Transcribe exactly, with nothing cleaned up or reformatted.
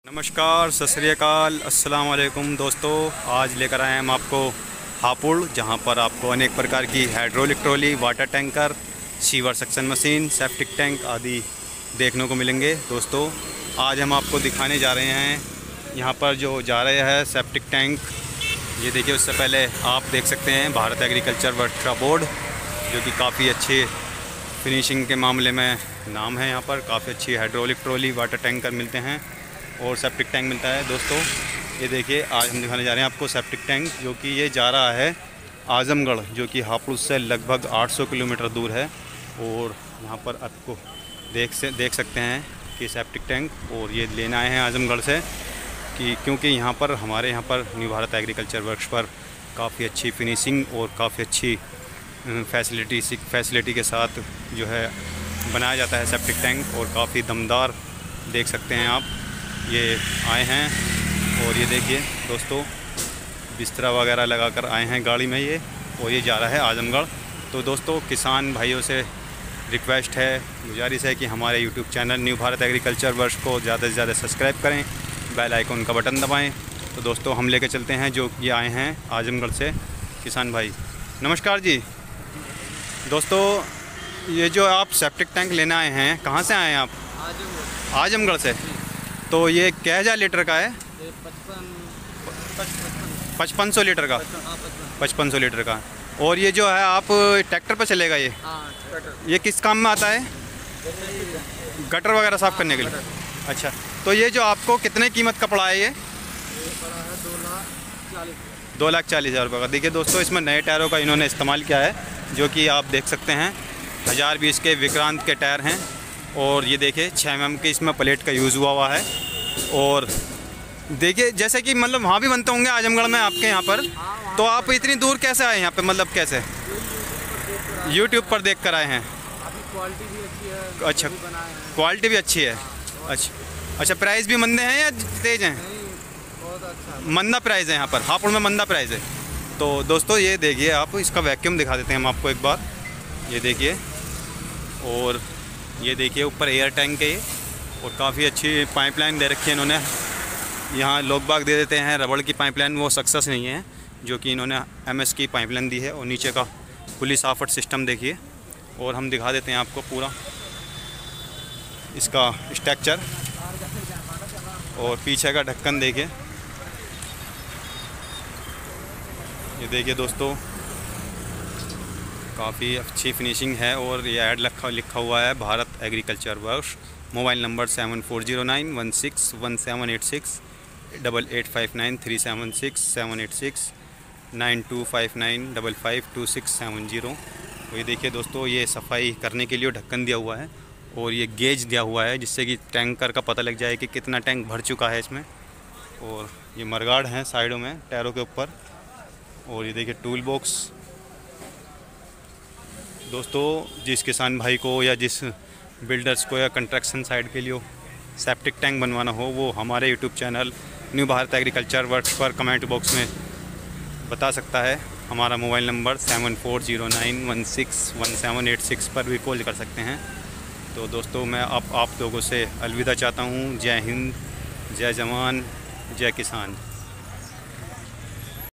नमस्कार, सत श्री अकाल, अस्सलाम वालेकुम दोस्तों। आज लेकर आए हैं हम आपको हापुड़, जहां पर आपको अनेक प्रकार की hydraulic trolley, water tanker, sewer suction machine, septic tank आदि देखने को मिलेंगे। दोस्तों आज हम आपको दिखाने जा रहे हैं यहां पर जो जा रहे हैं सेप्टिक टैंक। ये देखिए, उससे पहले आप देख सकते हैं भारत एग्रीकल्चर वर्कशॉप बोर्ड, जो कि काफ़ी अच्छे फिनिशिंग के मामले में नाम है। यहाँ पर काफ़ी अच्छी हाइड्रोलिक ट्रॉली, वाटर टैंकर मिलते हैं और सेप्टिक टैंक मिलता है। दोस्तों ये देखिए, आज हम दिखाने जा रहे हैं आपको सेप्टिक टैंक, जो कि ये जा रहा है आजमगढ़, जो कि हापुड़ से लगभग आठ सौ किलोमीटर दूर है। और यहाँ पर आपको देख से देख सकते हैं कि सेप्टिक टैंक, और ये लेने आए हैं आजमगढ़ से कि क्योंकि यहाँ पर हमारे यहाँ पर न्यू भारत एग्रीकल्चर वर्क्स पर काफ़ी अच्छी फिनिशिंग और काफ़ी अच्छी फैसिलिटी फैसिलिटी के साथ जो है बनाया जाता है सेप्टिक टैंक, और काफ़ी दमदार देख सकते हैं आप। ये आए हैं और ये देखिए दोस्तों, बिस्तरा वगैरह लगाकर आए हैं गाड़ी में ये, और ये जा रहा है आजमगढ़। तो दोस्तों किसान भाइयों से रिक्वेस्ट है, गुजारिश है कि हमारे YouTube channel new Bharat agriculture works को ज़्यादा से ज़्यादा सब्सक्राइब करें, बेल आइकन का बटन दबाएं। तो दोस्तों हम लेके चलते हैं, जो ये आए हैं आजमगढ़ से किसान भाई। नमस्कार जी। दोस्तों ये जो आप सेप्टिक टैंक लेने आए हैं, कहाँ से आए हैं आप? आजमगढ़ से। तो ये क्या हज़ार लीटर का है? पचपन सौ लीटर का, पचपन सौ लीटर का। और ये जो है आप ट्रैक्टर पर चलेगा ये? ये किस काम में आता है? गटर वगैरह साफ़ करने के लिए। अच्छा, तो ये जो आपको कितने कीमत का पड़ा है ये? दो लाख चालीस हज़ार रुपये का। देखिए दोस्तों, इसमें नए टायरों का इन्होंने इस्तेमाल किया है, जो कि आप देख सकते हैं हज़ार बीस के विक्रांत के टायर हैं। और ये देखिए छः एम एम की इसमें प्लेट का यूज़ हुआ हुआ है। और देखिए जैसे कि मतलब वहाँ भी बनते होंगे आजमगढ़ में आपके यहाँ पर, तो आप इतनी दूर कैसे आए यहाँ पे? मतलब कैसे? यूट्यूब पर देख कर आए हैं। क्वालिटी भी अच्छी है। अच्छा, क्वालिटी भी अच्छी है। अच्छा अच्छा, प्राइस भी मंदे हैं या तेज़ हैं? बहुत अच्छा, मंदा प्राइस है यहाँ पर, हापुड़ में मंदा प्राइस है। तो दोस्तों ये देखिए, आप इसका वैक्यूम दिखा देते हैं हम आपको एक बार। ये देखिए, और ये देखिए ऊपर एयर टैंक है ये, और काफ़ी अच्छी पाइपलाइन दे रखी है इन्होंने। यहाँ लोग बाग दे देते हैं रबड़ की पाइपलाइन, वो सक्सेस नहीं है, जो कि इन्होंने एमएस की पाइपलाइन दी है। और नीचे का पुलिस आफट सिस्टम देखिए, और हम दिखा देते हैं आपको पूरा इसका स्ट्रक्चर। और पीछे का ढक्कन देखिए, ये देखिए दोस्तों, काफ़ी अच्छी फिनिशिंग है। और ये ऐड लिखा लिखा हुआ है Bharat agriculture works. Mobile number seven four zero nine one six one seven eight six, double eight five nine three seven six seven eight six, nine two five nine double five two six seven zero. तो ये देखिए दोस्तों, ये सफाई करने के लिए ढक्कन दिया हुआ है, और ये गेज दिया हुआ है, जिससे कि टैंकर का पता लग जाए कि कितना टैंक भर चुका है इसमें। और ये मरगाड़ हैं साइडों में टायरों के ऊपर। और ये देखिए टूल बॉक्स। दोस्तों जिस किसान भाई को या जिस बिल्डर्स को या कंस्ट्रक्शन साइट के लिए सेप्टिक टैंक बनवाना हो, वो हमारे YouTube channel new Bharat agriculture works पर कमेंट बॉक्स में बता सकता है। हमारा mobile number seven four zero nine one six one seven eight six पर भी कॉल कर सकते हैं। तो दोस्तों मैं आप आप लोगों से अलविदा चाहता हूँ। जय हिंद, जय जवान, जय किसान।